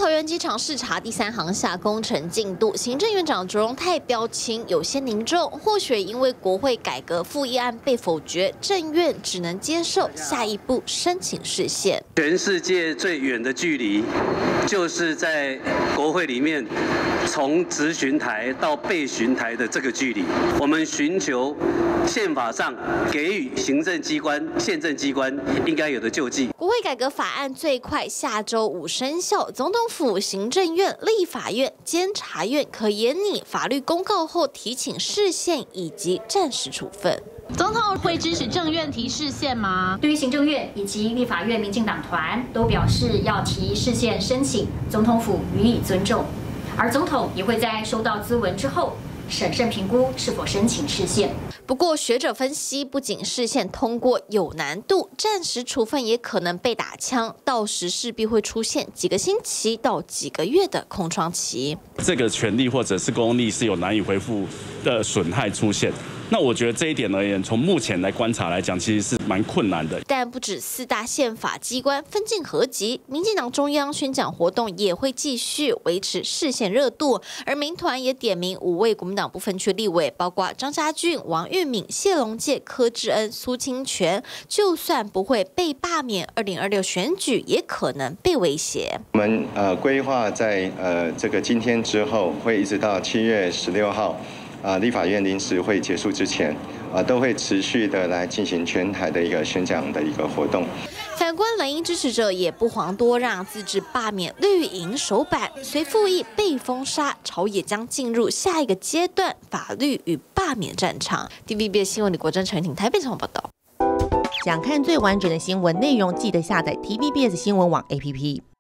桃园机场视察第3航厦工程进度，行政院长卓荣泰标清有些凝重，或许因为国会改革复议案被否决，政院只能接受下一步申请释宪。 全世界最远的距离，就是在国会里面，从质询台到被询台的这个距离，我们寻求宪法上给予行政机关、宪政机关应该有的救济。 国会改革法案最快下周5生效，总统府、行政院、立法院、监察院可研拟法律公告后提请释宪以及暂时处分。 总统会支持政院提释宪吗？ 对于行政院以及立法院民进党团都表示要提释宪申请，总统府予以尊重，而总统也会在收到咨文之后审慎评估是否申请释宪。 不过，学者分析，不仅释宪通过有难度，暂时处分也可能被打枪，到时势必会出现几个星期到几个月的空窗期。 这个权利或者是公利是有难以恢复的损害出现。那我觉得这一点而言，从目前来观察来讲，其实是蛮困难的。 但不止4大宪法机关分进合集，民进党中央宣讲活动也会继续维持释宪热度，而民团也点名5位国民党不分区立委，包括张家俊、王玉敏、谢龙介、柯志恩、苏清泉，就算不会被罢免，2026选举也可能被威胁。 我们规划在这个今天之后，会一直到7月16号。立法院临时会结束之前，都会持续的来进行全台的一个宣讲的一个活动。 反观蓝营支持者也不遑多让，自制罢免绿营首版，随复议被封杀，朝野将进入下一个阶段——法律与罢免战场。TVBS 新闻李国珍、陈婷台北采访报道。 想看最完整的新闻内容，记得下载 TVBS 新闻网 APP。